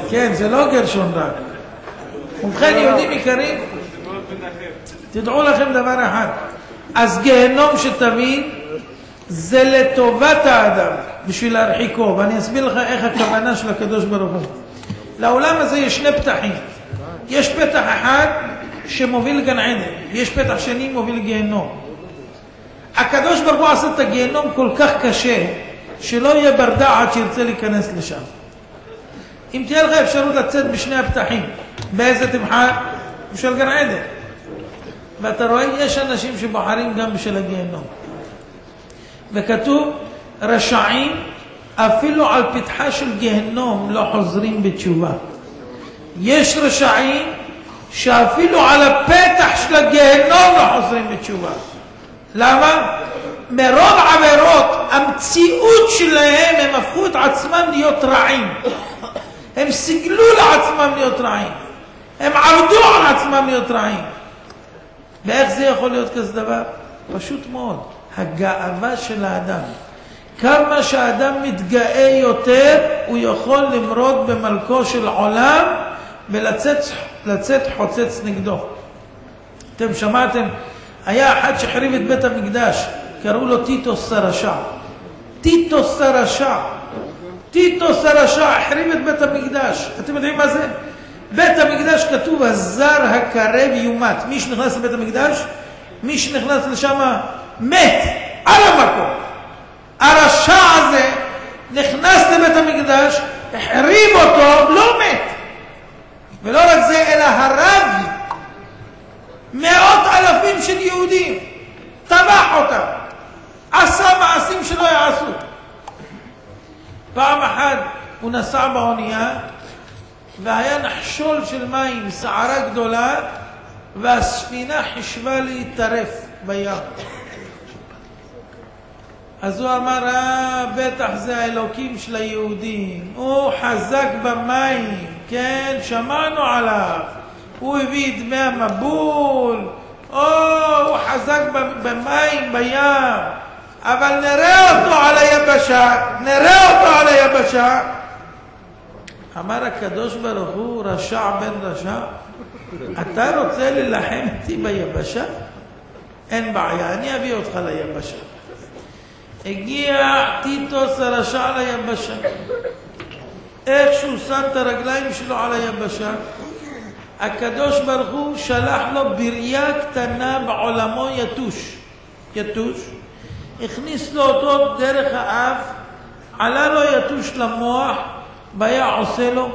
כן, זה לא גרשון רק. ובכן, יהודים יקרים, תדעו לכם דבר אחד. אז גיהנום שתבין, זה לטובת האדם, בשביל להרחיקו. ואני אסביר לך איך הכוונה של הקדוש ברוך הוא. לעולם הזה יש שני פתחים. יש פתח אחד שמוביל לגן עדן, ויש פתח שני מוביל לגיהנום. הקדוש ברוך הוא עשה את הגיהנום כל כך קשה, שלא יהיה בר דעת שירצה להיכנס לשם. אם תהיה לך אפשרות לצאת בשני הפתחים, באיזה תבחר? בשביל גן עדן. ואתה רואה, יש אנשים שבוחרים גם בשביל הגיהנום. וכתוב, רשעים אפילו על פתחה של גיהנום לא חוזרים בתשובה. יש רשעים שאפילו על הפתח של הגיהנום לא חוזרים בתשובה. למה? מרוב עבירות, המציאות שלהם, הם הפכו את עצמם להיות רעים. הם סיגלו לעצמם להיות רעים. הם עבדו על עצמם להיות רעים. ואיך זה יכול להיות כזה דבר? פשוט מאוד. הגאווה של האדם. כמה שהאדם מתגאה יותר, הוא יכול למרוד במלכו של עולם ולצאת חוצץ נגדו. אתם שמעתם? היה אחד שחריב את בית המקדש, קראו לו טיטוס הרשע. טיטוס הרשע. טיטוס הרשע החריב את בית המקדש. אתם יודעים מה זה? בית המקדש כתוב, הזר הקרב יומת. מי שנכנס לבית המקדש, מי שנכנס לשם מת, על המקום. הרשע הזה נכנס לבית המקדש, החריב אותו, לא מת. ולא רק זה, אלא הרג מאות אלפים של יהודים, טבח אותם, עשה מעשים שלא יעשו. פעם אחת הוא נסע באונייה, והיה נחשול של מים, סערה גדולה, והספינה חשבה להתטרף בים. אז הוא אמר, בטח זה האלוקים של היהודים, הוא חזק במים, כן, שמענו עליו, הוא הביא את דמי המבול, הוא חזק במים, בים, אבל נראה אותו על היבשה, נראה אותו על היבשה. אמר הקדוש ברוך הוא, רשע בן רשע, אתה רוצה ללחם איתי ביבשה? אין בעיה, אני אביא אותך ליבשה. הגיע טיטוס הרשע ליבשה. איך שהוא שם את הרגליים שלו על היבשה, הקדוש ברוך הוא שלח לו בריה קטנה בעולמו יתוש, הכניס לו אותו דרך האף, עלה לו יתוש למוח, והיה עושה לו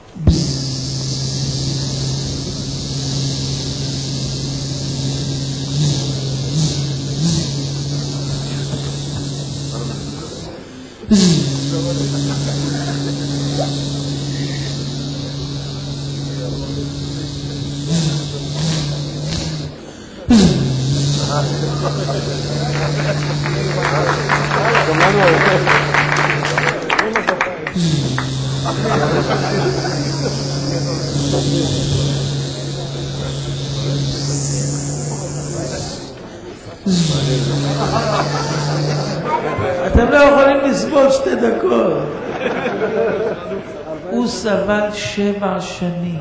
אתם לא יכולים לסבול 2 דקות. הוא סבל 7 שנים.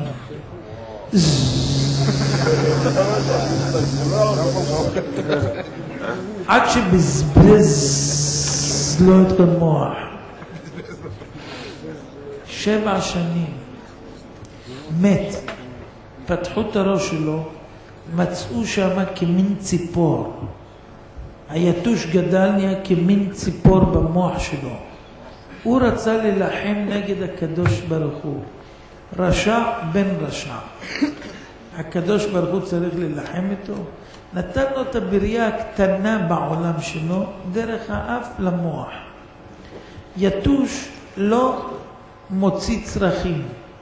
עד שבזבז לו את המוח. 7 שנים. מת. פתחו את הראש שלו, מצאו שם כמין ציפור. היתוש גדל נהיה כמין ציפור במוח שלו. הוא רצה ללחם נגד הקדוש ברוך הוא. רשע בן רשע. הקדוש ברוך הוא צריך ללחם איתו. נתן לו את הבריאה הקטנה בעולם שלו, דרך האף למוח. יתוש לא מוציא צרכים.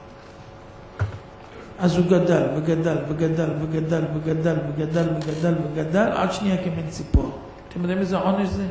אז הוא גדל וגדל וגדל וגדל וגדל וגדל וגדל וגדל עד שנייה כמין ציפור. אתם יודעים איזה עונש זה?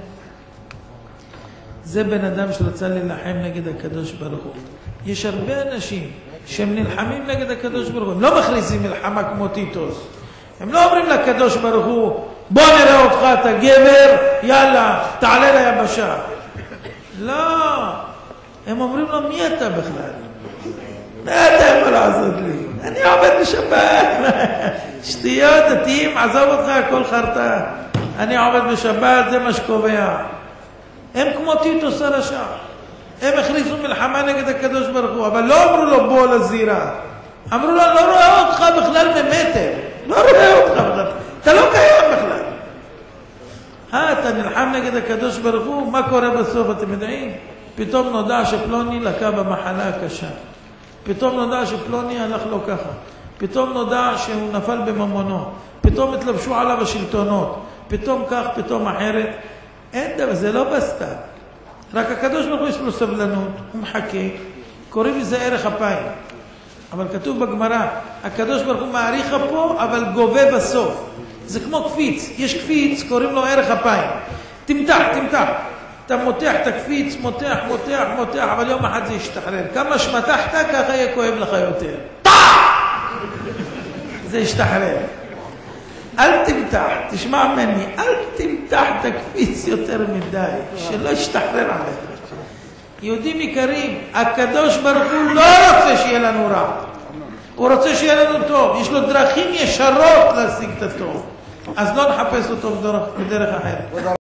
זה בן אדם שרצה ללחם נגד הקדוש ברוך הוא. יש הרבה אנשים שהם נלחמים נגד הקדוש ברוך הוא. הם לא מכריזים מלחמה כמו טיטוס. הם לא אומרים לקדוש ברוך הוא, בוא נראה אותך, אתה גבר, יאללה, תעלה ליבשה. לא. הם אומרים לו, מי אתה בכלל? מה אתה יכול לעשות לי? אני עובד בשבת. שטויות, דתיים, עזוב אותך, הכל חרטא. אני עובד בשבת, זה מה שקובע. הם כמו טיטוס הרשע. הם הכריזו מלחמה נגד הקדוש ברוך הוא, אבל לא אמרו לו בוא לזירה. אמרו לו, לא רואה אותך בכלל ממטר. לא רואה אותך בכלל. אתה לא קיים בכלל. אתה נלחם נגד הקדוש ברוך הוא, מה קורה בסוף, אתם יודעים? פתאום נודע שפלוני לקה במחלה הקשה. פתאום נודע שפלוני הלך לו ככה. פתאום נודע שהוא נפל בממונו. פתאום התלבשו עליו השלטונות. פתאום כך, פתאום אחרת. אין דבר, זה לא בסתר. רק הקדוש ברוך הוא יש לו סבלנות, הוא מחכה. קוראים לזה ערך אפיים. אבל כתוב בגמרא, הקדוש ברוך הוא מעריך פה, אבל גובה בסוף. זה כמו קפיץ. יש קפיץ, קוראים לו ערך אפיים. תמתח. אתה מותח את הקפיץ, מותח, אבל יום אחד זה ישתחרר. כמה שמתחת, ככה יהיה כואב לך יותר. זה ישתחרר. אל תמתח, תשמע ממני, אל תמתח את הקפיץ יותר מדי, שלא ישתחרר עליך. יהודים יקרים, הקדוש ברוך הוא לא רוצה שיהיה לנו רע. הוא רוצה שיהיה לנו טוב. יש לו דרכים ישרות להשיג את הטוב. אז לא נחפש אותו בדרך אחרת.